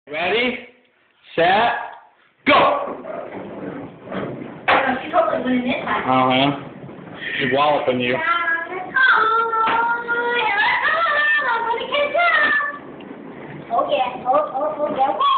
Ready, set, go! She's hopefully winning this time. She's walloping you. Oh yeah, oh yeah.